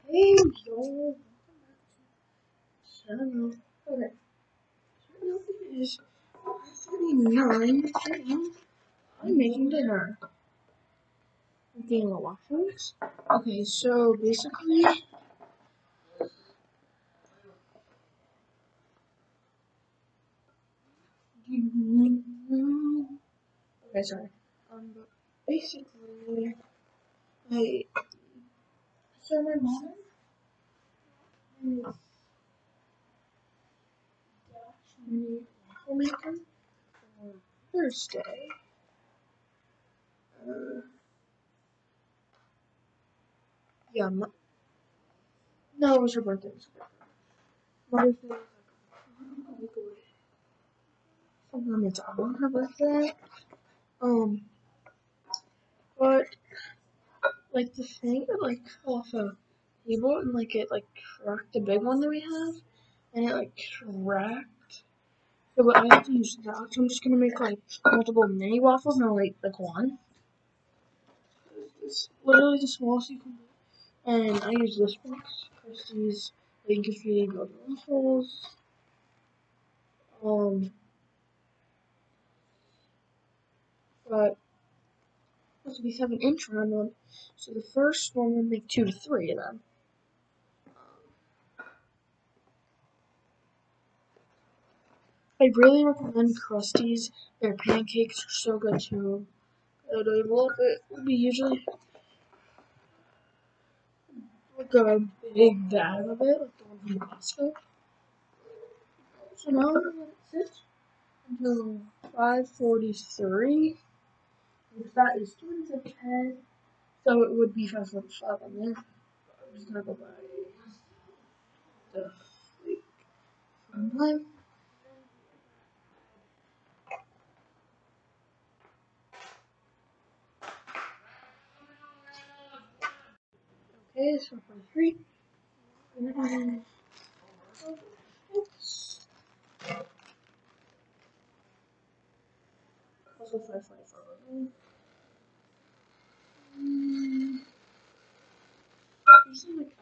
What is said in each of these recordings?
Hey, yo. Channel. Okay. Channel is 39. I'm making dinner. I'm getting the waffles. Okay, so basically. Okay, sorry. But basically, so my mom is me waffle maker for Thursday. Yeah, no, it was her birthday. Mother's Day was like a week away. Sometimes it's on her birthday. But like the thing that like fell off a table and like it like cracked the big one that we have, and it like cracked. So but I have to use that. So I'm just gonna make like multiple mini waffles, not like one. It's literally the smallest you can do. And I use this box, Christie's Bakery Golden Waffles. But we have an inch round one, so the first one will make 2 to 3 of them. I really recommend Krusty's. Their pancakes are so good too. And I love it. We usually like a big bag of it, like the one from Costco. So now I'm gonna let it sit until 5:43. Which that is 2 minutes of 10. So it would be 5:45 on there. I'm just gonna go by the time. Okay, it's 4:43. Also 5:44. Usually like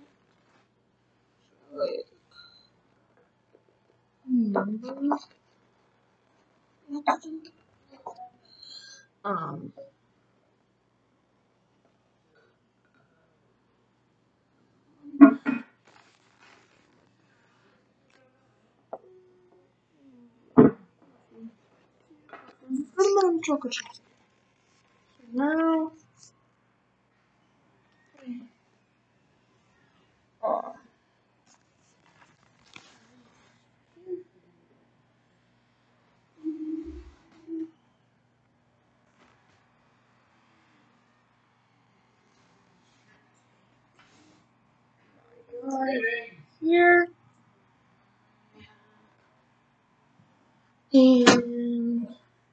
numbers. Um. Put them on chocolate chips. So now. Uh, here. And.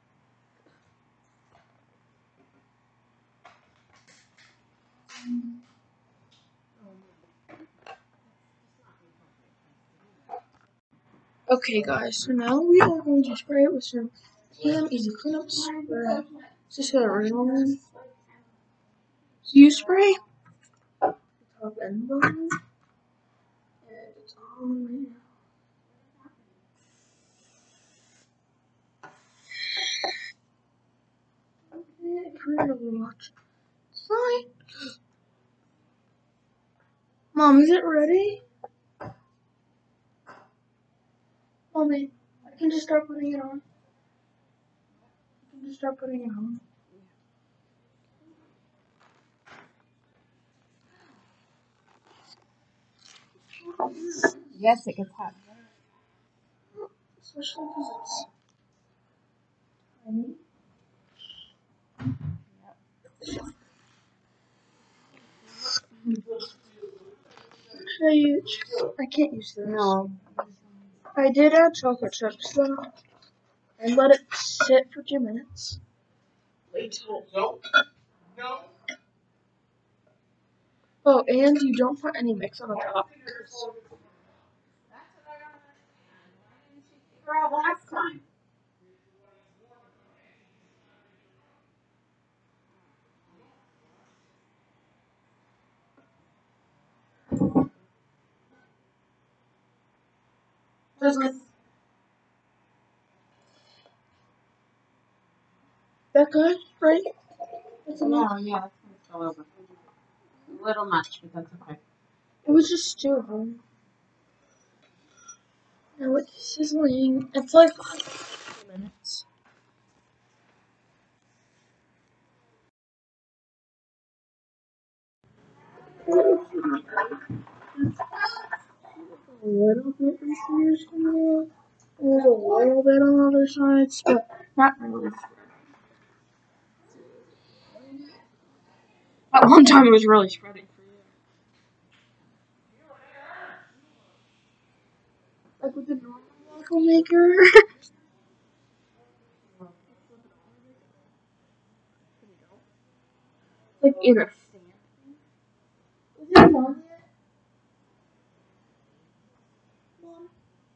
Okay, guys, so now we are going to spray it with some Tam Easy Cleanup Spray. Is this the original one? So you spray the top and bottom, and it's on right now. Okay, I kind of watch. Fine. Mom, is it ready? Mommy, I can just start putting it on. I can just start putting it on. Yes, it gets hot. Especially because it's tiny. I can't use this. No. I did add chocolate chips though, and let it sit for 2 minutes. Wait till no. Oh, and you don't put any mix on the top. Last time. That good, right? That's enough. No, yeah, it's gonna spill over. A little much, but that's okay. It was just two of them. Now it's sizzling. It's like 2 minutes. A little bit infused in there. There's a little bit on the other sides, but not really. At one time, it was really spreading for you. Like with the normal waffle maker. Like in a stand. Is it on yet? Mom?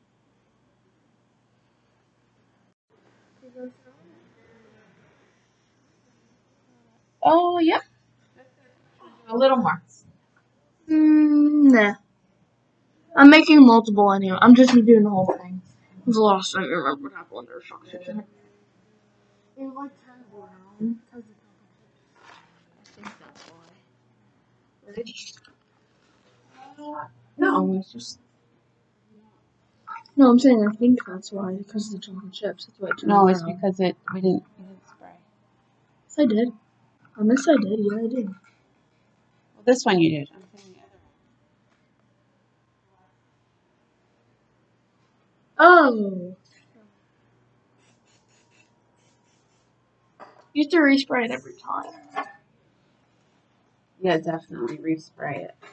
Oh, yep. A little more. Nah. I'm making multiple anyway. I'm just doing the whole thing. It was a lot of time. I remember what happened under shock in it. It was like kind of brown because I think that's why. No, it's just. No, I'm saying I think that's why because of the chocolate chips. That's why it turned No, it's brown. because we didn't spray. Yes, I did. On this I did. Yeah, I did. Well, this one you did. I'm saying the other Oh. You have to respray it every time. one. Yeah, definitely respray it.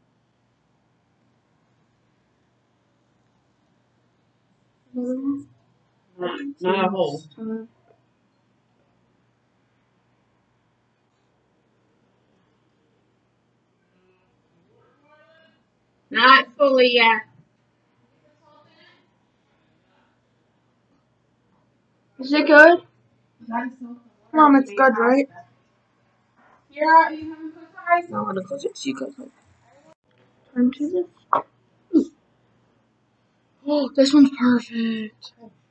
Not a whole. Not fully yet. Is it good? Mom, it's good, right? You haven't put the ice No, I'm gonna close it so you guys can turn to this. Ooh. Oh, this one's perfect.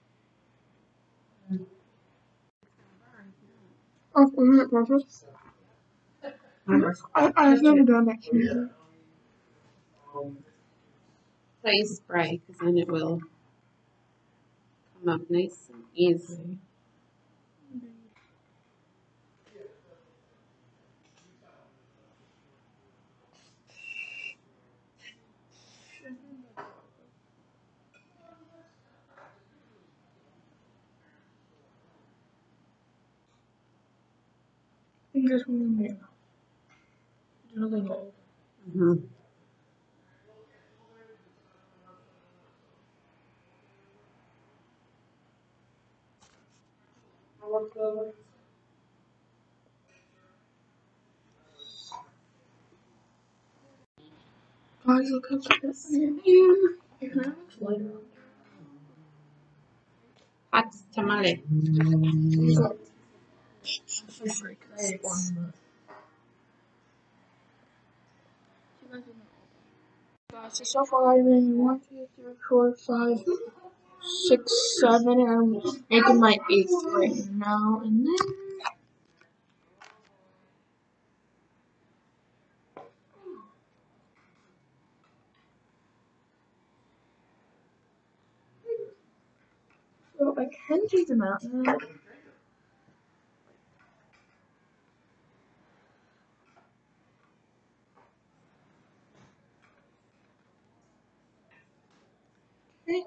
Oh, isn't it perfect? I've never done that before. Please spray, because then it will come up nice and easy. I think this one will be really good. Mm-hmm. Guys, look how cute this is in here. It kind of looks lighter. Hot tamale. So, so freak. So far I've been 1, 2, 3, 4, 5, 6, 7, and I'm making my 8th right now. And then so I can take them out now. Okay.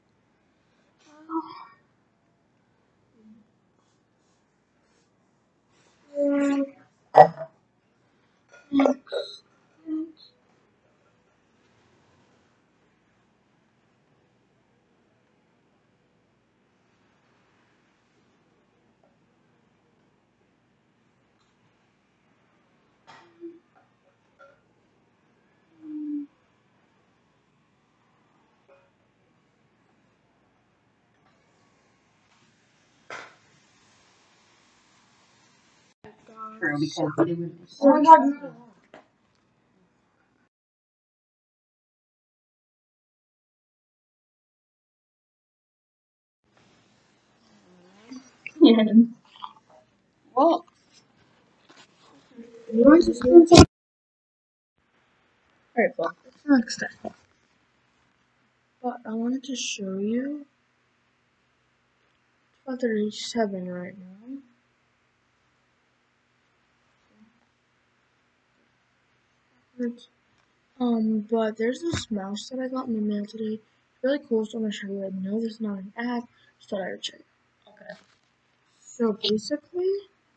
True, because it was. Oh my god. again. Well, Why is this going so? Alright, well, it's the next step. But I wanted to show you. It's 5:37 right now. But there's this mouse that I got in the mail today. It's really cool, so I'm gonna show you. I know this is not an ad, just thought I would show you. Okay. So basically,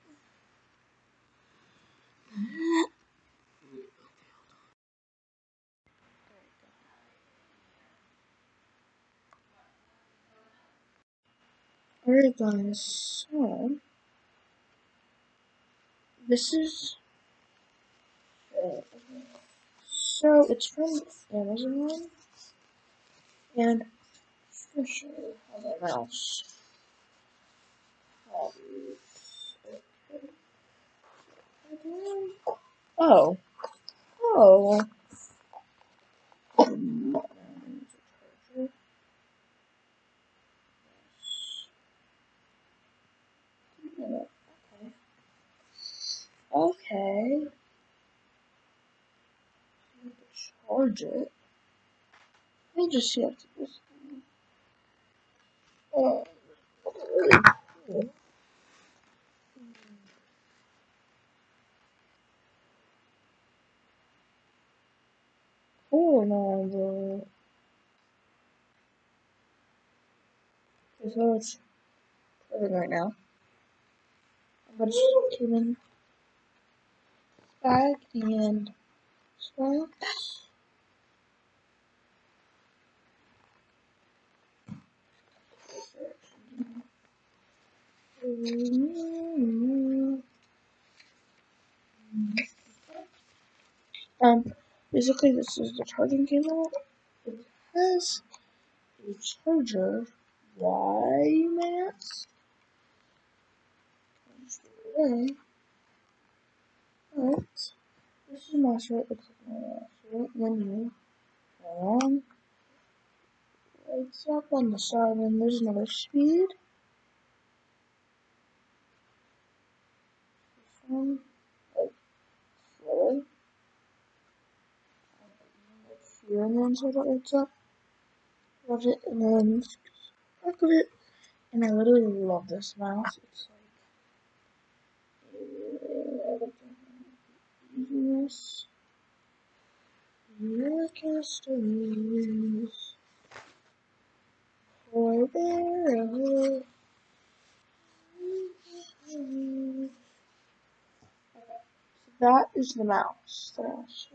alright guys, this is, so it's from Amazon, and I'm gonna show you how the mouse Oh. Oh. Okay. Charge it. Let me just see after this. Oh. Oh no, so it's charging right now. I'm gonna just came in back and swap. Basically this is the charging cable. It has a charger. Why, you may ask? Alright. This is my shirt. Looks like my shirt. Then you lights up on the side, and there's another speed. This one, like slower. Here and then so that lights up. Love it, and then back of it. And I literally love this mouse. It's like easiness. Your customers for their that is the mouse. But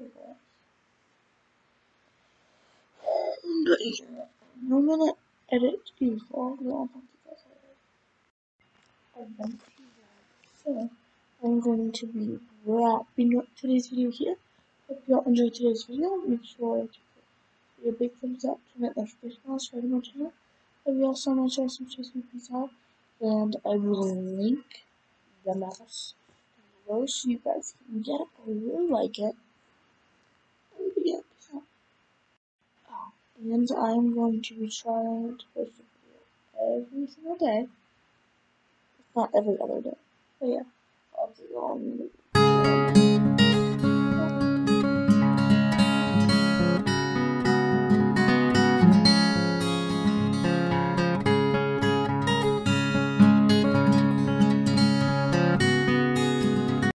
yeah, I'm gonna edit these vlogs. I'll talk to you guys later. So I'm going to be wrapping up today's video here. Hope you all enjoyed today's video. Make sure to give a big thumbs up, turn that notification on, subscribe to my channel. Love you all so much. Awesome, peace out. And I will link the mouse below so you guys can get it. I really like it. And yeah, peace out. Oh, and I'm going to be trying to post a video every single day. If not every other day. But yeah.